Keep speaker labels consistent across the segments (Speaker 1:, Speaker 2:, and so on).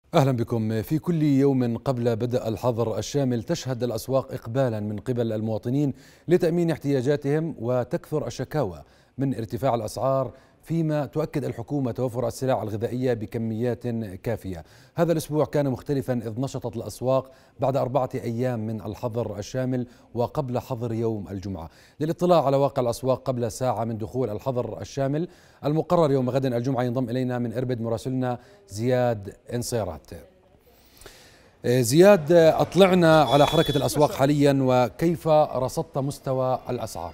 Speaker 1: أهلا بكم. في كل يوم قبل بدء الحظر الشامل تشهد الأسواق إقبالا من قبل المواطنين لتأمين احتياجاتهم، وتكثر الشكاوى من ارتفاع الأسعار، فيما تؤكد الحكومة توفر السلع الغذائية بكميات كافية. هذا الأسبوع كان مختلفا، إذ نشطت الأسواق بعد 4 أيام من الحظر الشامل وقبل حظر يوم الجمعة. للاطلاع على واقع الأسواق قبل ساعة من دخول الحظر الشامل المقرر يوم غد الجمعة، ينضم إلينا من إربد مراسلنا زياد انصيرات. زياد، أطلعنا على حركة الأسواق حاليا وكيف رصدت مستوى الأسعار؟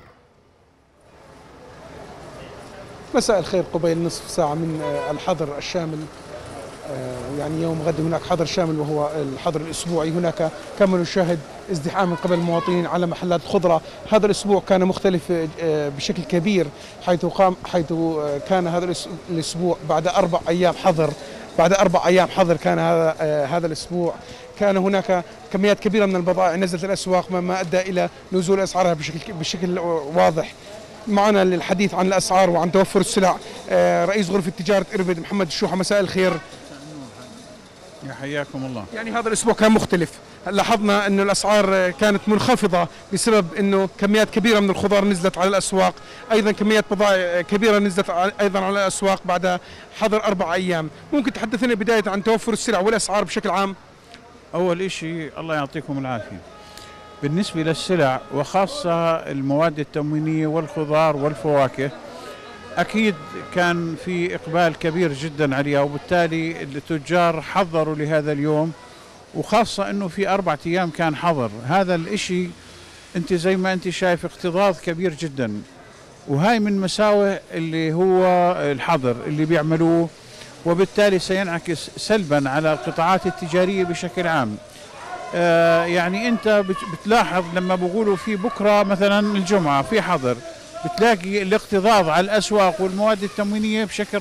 Speaker 2: مساء الخير. قبيل نصف ساعة من الحظر الشامل، يعني يوم غد هناك حظر شامل وهو الحظر الأسبوعي. هناك كما نشاهد ازدحام من قبل المواطنين على محلات الخضرة. هذا الأسبوع كان مختلف بشكل كبير، حيث كان هذا الأسبوع بعد 4 أيام حظر. كان هذا الأسبوع كان هناك كميات كبيرة من البضائع نزلت الأسواق، مما أدى إلى نزول أسعارها بشكل واضح. معنا للحديث عن الأسعار وعن توفر السلع رئيس غرفة تجارة إربد محمد الشوحة. مساء الخير.
Speaker 3: يا حياكم الله.
Speaker 2: يعني هذا الأسبوع كان مختلف، لاحظنا أن الأسعار كانت منخفضة بسبب أنه كميات كبيرة من الخضار نزلت على الأسواق، أيضا كميات بضائع كبيرة نزلت أيضا على الأسواق بعد حظر 4 أيام. ممكن تحدثنا بداية عن توفر السلع والأسعار بشكل عام؟
Speaker 3: أول شيء الله يعطيكم العافية. بالنسبة للسلع وخاصة المواد التموينية والخضار والفواكه، أكيد كان في إقبال كبير جدا عليها، وبالتالي التجار حضروا لهذا اليوم، وخاصة أنه في 4 أيام كان حظر. هذا الإشي أنت زي ما أنت شايف اكتظاظ كبير جدا، وهاي من مساوئ اللي هو الحظر اللي بيعملوه، وبالتالي سينعكس سلبا على القطاعات التجارية بشكل عام. يعني أنت بتلاحظ لما بقولوا في بكرة مثلا الجمعة في حظر، بتلاقي الاكتظاظ على الأسواق والمواد التموينية بشكل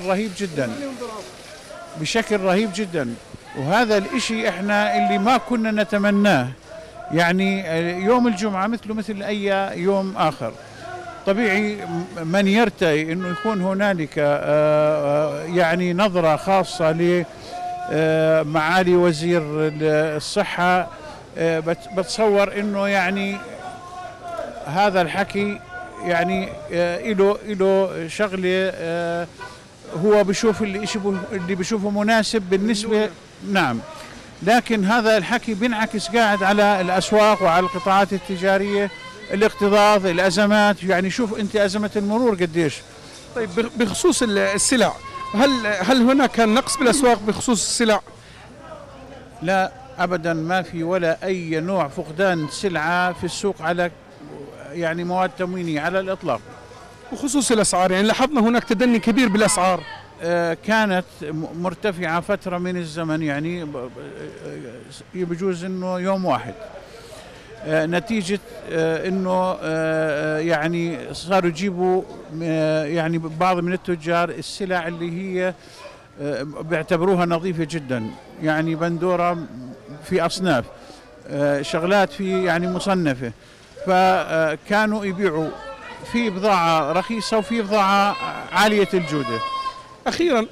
Speaker 3: رهيب جدا. وهذا الإشي إحنا اللي ما كنا نتمناه. يعني يوم الجمعة مثل أي يوم آخر طبيعي، من يرتئي أنه يكون هنالك يعني نظرة خاصة لمعالي وزير الصحة. بتصور أنه يعني هذا الحكي يعني إله شغلة، هو بشوف اللي بشوفه مناسب بالنسبة. نعم، لكن هذا الحكي بينعكس قاعد على الأسواق وعلى القطاعات التجارية، الاكتظاظ، الأزمات. يعني شوف أنت أزمة المرور قديش.
Speaker 2: طيب، بخصوص السلع، هل هناك كان نقص بالأسواق بخصوص السلع؟
Speaker 3: لا أبدا، ما في ولا أي نوع فقدان سلعة في السوق على يعني مواد تموينية على الإطلاق.
Speaker 2: بخصوص الأسعار، يعني لاحظنا هناك تدني كبير بالأسعار.
Speaker 3: كانت مرتفعة فترة من الزمن، يعني بجوز أنه يوم واحد، نتيجة أنه يعني صاروا يجيبوا يعني بعض من التجار السلع اللي هي بيعتبروها نظيفة جدا، يعني بندورة في أصناف، شغلات في يعني مصنفة، فكانوا يبيعوا في بضاعة رخيصة وفي بضاعة عالية الجودة.
Speaker 2: أخيرا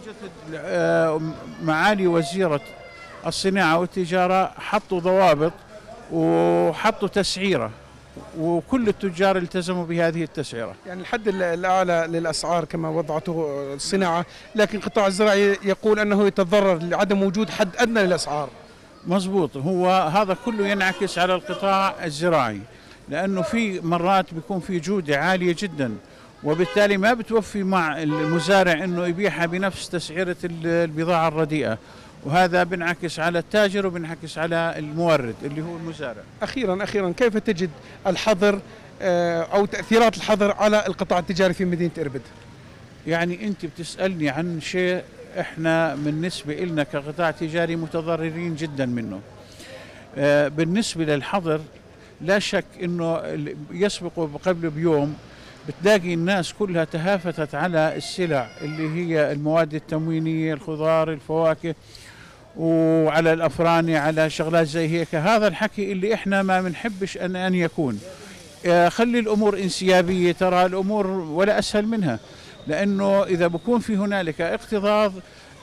Speaker 3: معالي وزيرة الصناعة والتجارة حطوا ضوابط وحطوا تسعيرة، وكل التجار التزموا بهذه التسعيرة.
Speaker 2: يعني الحد الأعلى للأسعار كما وضعته الصناعة، لكن القطاع الزراعي يقول أنه يتضرر لعدم وجود حد أدنى للأسعار.
Speaker 3: مزبوط، هو هذا كله ينعكس على القطاع الزراعي، لأنه في مرات بيكون في جودة عالية جدا، وبالتالي ما بتوفي مع المزارع أنه يبيعها بنفس تسعيرة البضاعة الرديئة، وهذا بينعكس على التاجر وبينعكس على المورد اللي هو المزارع.
Speaker 2: أخيرا كيف تجد الحظر أو تأثيرات الحظر على القطاع التجاري في مدينة إربد؟
Speaker 3: يعني أنت بتسألني عن شيء إحنا بالنسبة لنا كقطاع تجاري متضررين جدا منه. بالنسبة للحظر لا شك أنه يسبق قبل بيوم بتلاقي الناس كلها تهافتت على السلع اللي هي المواد التموينية، الخضار، الفواكه، وعلى الأفراني، على شغلات زي هيك. هذا الحكي اللي إحنا ما بنحبش أن يكون. خلي الأمور انسيابية، ترى الأمور ولا أسهل منها، لأنه إذا بكون في هنالك اكتظاظ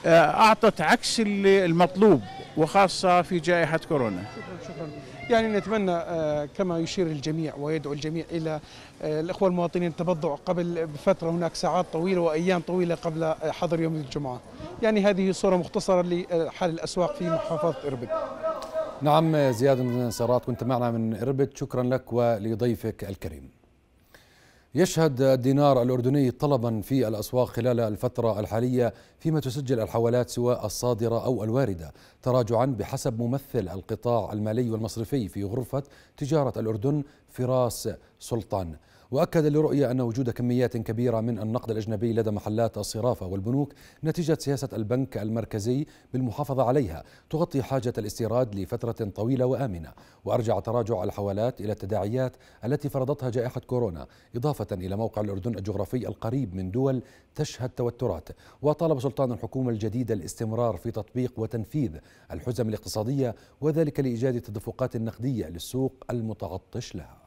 Speaker 3: أعطت عكس المطلوب، وخاصة في جائحة كورونا.
Speaker 2: شكرا. يعني نتمنى كما يشير الجميع ويدعو الجميع إلى الإخوة المواطنين التبضع قبل بفترة، هناك ساعات طويلة وأيام طويلة قبل حظر يوم الجمعة. يعني هذه صورة مختصرة لحال الأسواق في محافظة إربد.
Speaker 1: نعم زياد نصارات، كنت معنا من إربد، شكرا لك ولضيفك الكريم. يشهد الدينار الأردني طلبا في الأسواق خلال الفترة الحالية، فيما تسجل الحوالات سواء الصادرة أو الواردة تراجعا بحسب ممثل القطاع المالي والمصرفي في غرفة تجارة الأردن فراس سلطان. وأكد لرؤية أن وجود كميات كبيرة من النقد الأجنبي لدى محلات الصرافة والبنوك نتيجة سياسة البنك المركزي بالمحافظة عليها تغطي حاجة الاستيراد لفترة طويلة وآمنة. وأرجع تراجع الحوالات إلى التداعيات التي فرضتها جائحة كورونا، إضافة إلى موقع الأردن الجغرافي القريب من دول تشهد توترات. وطالب سلطان الحكومة الجديدة الاستمرار في تطبيق وتنفيذ الحزم الاقتصادية، وذلك لإيجاد التدفقات النقدية للسوق المتعطش لها.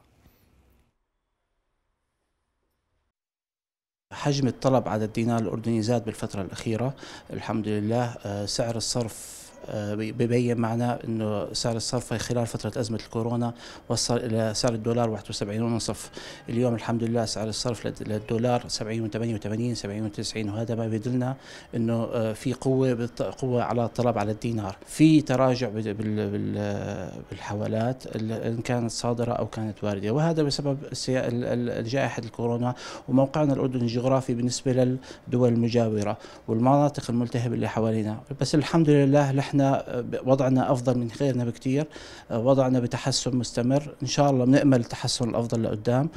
Speaker 4: حجم الطلب على الدينار الأردني زاد بالفترة الأخيرة الحمد لله. سعر الصرف ببين معنا أنه سعر الصرف خلال فترة أزمة الكورونا وصل إلى سعر الدولار 71.5. اليوم الحمد لله سعر الصرف للدولار 70.88 70.90، وهذا ما بيدلنا أنه في قوة على الطلب على الدينار. في تراجع بالحوالات إن كانت صادرة أو كانت واردة، وهذا بسبب جائحة الكورونا وموقعنا الأردني الجغرافي بالنسبة للدول المجاورة والمناطق الملتهبة اللي حوالينا. بس الحمد لله نحن وضعنا أفضل من غيرنا بكثير، وضعنا بتحسن مستمر، إن شاء الله بنأمل تحسن الأفضل لقدام.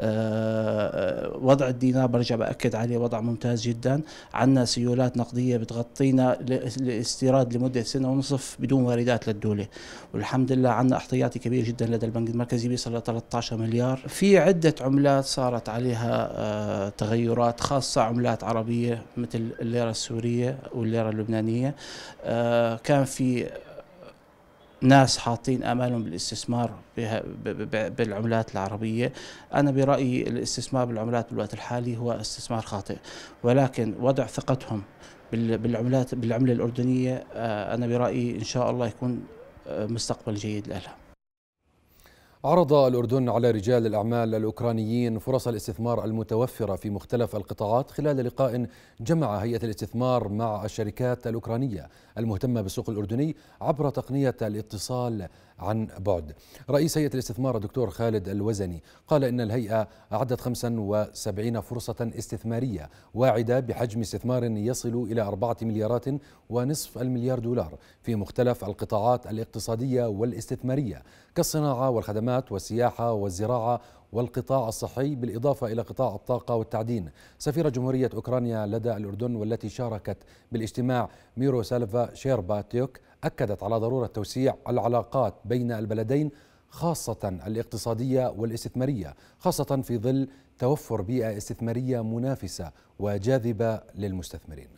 Speaker 4: وضع الدينار برجع بأكد عليه وضع ممتاز جدا. عندنا سيولات نقدية بتغطينا الاستيراد لمدة 1.5 بدون واردات للدولة، والحمد لله عندنا احتياطي كبير جدا لدى البنك المركزي بيصل ل 13 مليار. في عدة عملات صارت عليها تغيرات، خاصة عملات عربية مثل الليرة السورية والليرة اللبنانية. كان في ناس حاطين آمالهم بالاستثمار بالعملات العربية. أنا برأيي الاستثمار بالعملات بالوقت الحالي هو استثمار خاطئ، ولكن وضع ثقتهم بالعملة الأردنية أنا برأيي إن شاء الله يكون مستقبل جيد لها.
Speaker 1: عرض الأردن على رجال الأعمال الأوكرانيين فرص الاستثمار المتوفرة في مختلف القطاعات خلال لقاء جمع هيئة الاستثمار مع الشركات الأوكرانية المهتمة بالسوق الأردني عبر تقنية الاتصال عن بعد. رئيس هيئة الاستثمار الدكتور خالد الوزني قال إن الهيئة أعدت 75 فرصة استثمارية واعدة بحجم استثمار يصل إلى 4.5 مليار دولار في مختلف القطاعات الاقتصادية والاستثمارية كالصناعة والخدمات والسياحة والزراعة والقطاع الصحي، بالإضافة إلى قطاع الطاقة والتعدين. سفيرة جمهورية أوكرانيا لدى الأردن والتي شاركت بالاجتماع ميروسالفا شيرباتيوك أكدت على ضرورة توسيع العلاقات بين البلدين، خاصة الاقتصادية والاستثمارية، خاصة في ظل توفر بيئة استثمارية منافسة وجاذبة للمستثمرين.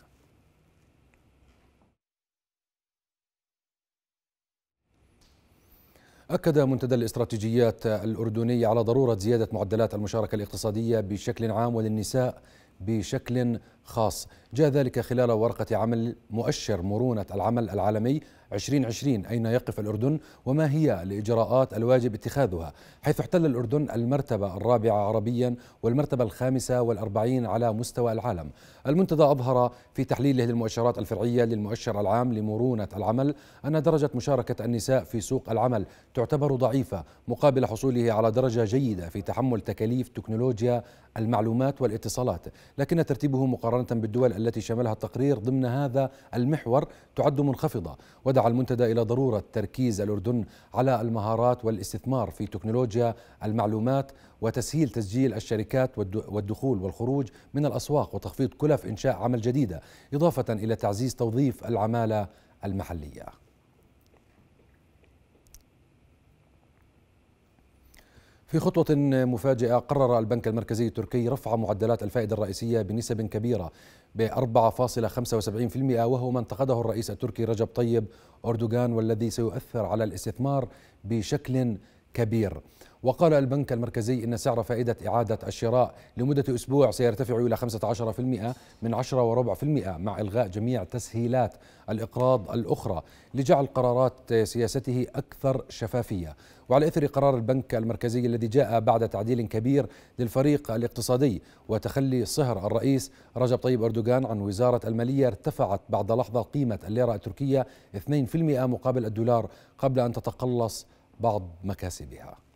Speaker 1: أكد منتدى الاستراتيجيات الأردني على ضرورة زيادة معدلات المشاركة الاقتصادية بشكل عام وللنساء بشكل خاص. جاء ذلك خلال ورقة عمل مؤشر مرونة العمل العالمي 2020 أين يقف الأردن وما هي الإجراءات الواجب اتخاذها، حيث احتل الأردن المرتبة الرابعة عربيا والمرتبة 45 على مستوى العالم. المنتدى أظهر في تحليله للمؤشرات الفرعية للمؤشر العام لمرونة العمل أن درجة مشاركة النساء في سوق العمل تعتبر ضعيفة مقابل حصوله على درجة جيدة في تحمل تكاليف تكنولوجيا المعلومات والاتصالات، لكن ترتيبه مقارنة بالدول التي شملها التقرير ضمن هذا المحور تعد منخفضة. ودعا المنتدى إلى ضرورة تركيز الأردن على المهارات والاستثمار في تكنولوجيا المعلومات وتسهيل تسجيل الشركات والدخول والخروج من الأسواق وتخفيض كلف إنشاء عمل جديدة، إضافة إلى تعزيز توظيف العمالة المحلية. في خطوة مفاجئة قرر البنك المركزي التركي رفع معدلات الفائدة الرئيسية بنسب كبيرة ب 4.75%، وهو ما انتقده الرئيس التركي رجب طيب أردوغان، والذي سيؤثر على الاستثمار بشكل كبير. وقال البنك المركزي إن سعر فائدة إعادة الشراء لمدة أسبوع سيرتفع إلى 15% من 10.4% مع إلغاء جميع تسهيلات الإقراض الأخرى لجعل قرارات سياسته أكثر شفافية. وعلى إثر قرار البنك المركزي الذي جاء بعد تعديل كبير للفريق الاقتصادي وتخلي صهر الرئيس رجب طيب أردوغان عن وزارة المالية، ارتفعت بعد لحظة قيمة الليرة التركية 2% مقابل الدولار قبل أن تتقلص بعض مكاسبها.